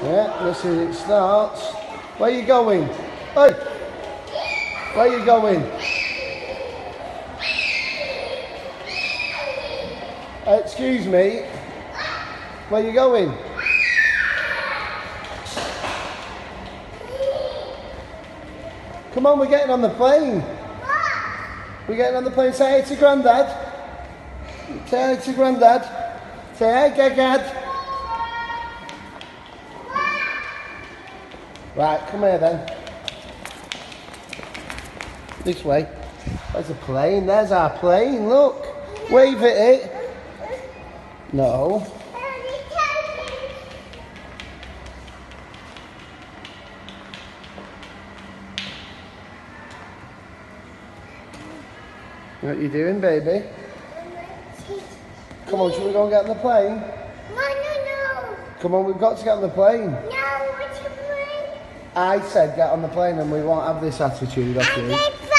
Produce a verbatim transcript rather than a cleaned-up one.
Yeah, this is it starts. Where are you going? Hey! Where are you going? Uh, excuse me. Where are you going? Come on, we're getting on the plane. We're getting on the plane. Say hey to Grandad. Say hey to Grandad. Say hey, Gagad. Right, come here then. This way. There's a plane. There's our plane. Look. Wave at it. No. What are you doing, baby? Come on, should we go and get on the plane? No, no, no. Come on, we've got to get on the plane. No, what's your plane? I said get on the plane and we won't have this attitude, off you.